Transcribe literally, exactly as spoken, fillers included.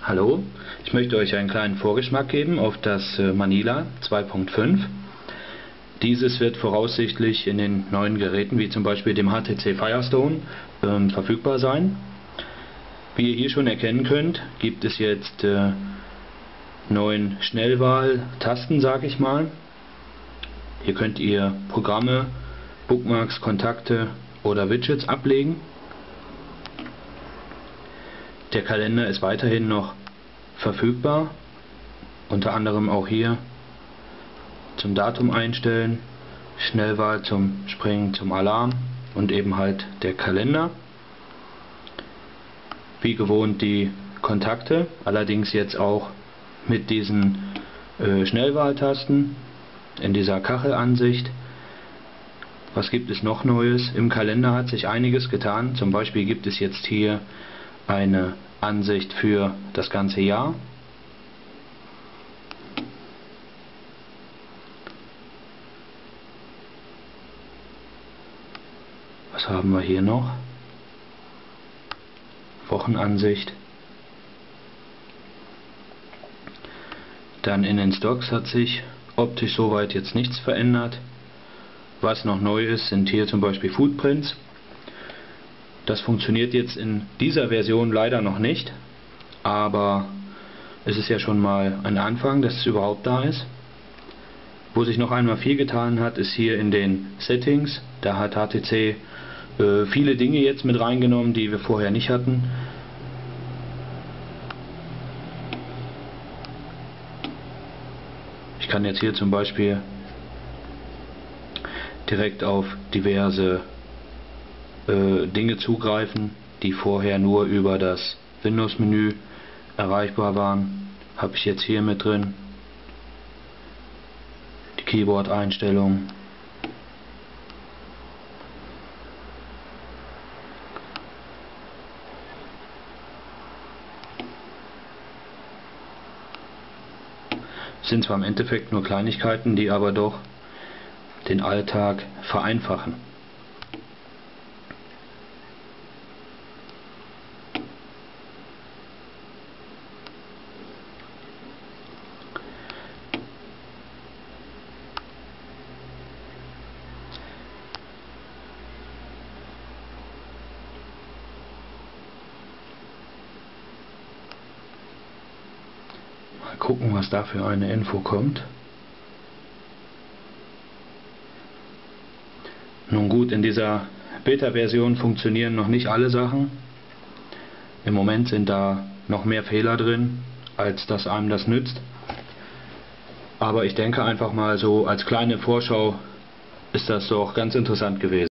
Hallo, ich möchte euch einen kleinen Vorgeschmack geben auf das Manila zwei Punkt fünf. Dieses wird voraussichtlich in den neuen Geräten, wie zum Beispiel dem H T C Firestone, ähm, verfügbar sein. Wie ihr hier schon erkennen könnt, gibt es jetzt äh, neun Schnellwahl-Tasten, sage ich mal. Hier könnt ihr Programme, Bookmarks, Kontakte oder Widgets ablegen. Der Kalender ist weiterhin noch verfügbar, unter anderem auch hier zum Datum einstellen, Schnellwahl zum Springen zum Alarm und eben halt der Kalender. Wie gewohnt die Kontakte, allerdings jetzt auch mit diesen äh, Schnellwahltasten in dieser Kachelansicht. Was gibt es noch Neues? Im Kalender hat sich einiges getan. Zum Beispiel gibt es jetzt hier eine Ansicht für das ganze Jahr. Was haben wir hier noch? Wochenansicht. Dann in den Stocks hat sich optisch soweit jetzt nichts verändert. Was noch neu ist, sind hier zum Beispiel Footprints. Das funktioniert jetzt in dieser Version leider noch nicht, aber es ist ja schon mal ein Anfang, dass es überhaupt da ist. Wo sich noch einmal viel getan hat, ist hier in den Settings. Da hat H T C äh, viele Dinge jetzt mit reingenommen, die wir vorher nicht hatten. Ich kann jetzt hier zum Beispiel direkt auf diverse äh, Dinge zugreifen, die vorher nur über das Windows-Menü erreichbar waren. Habe ich jetzt hier mit drin. Die Keyboard-Einstellungen. Sind zwar im Endeffekt nur Kleinigkeiten, die aber doch den Alltag vereinfachen. Mal gucken, was da für eine Info kommt. Nun gut, in dieser Beta-Version funktionieren noch nicht alle Sachen. Im Moment sind da noch mehr Fehler drin, als dass einem das nützt. Aber ich denke einfach mal so, als kleine Vorschau ist das doch ganz interessant gewesen.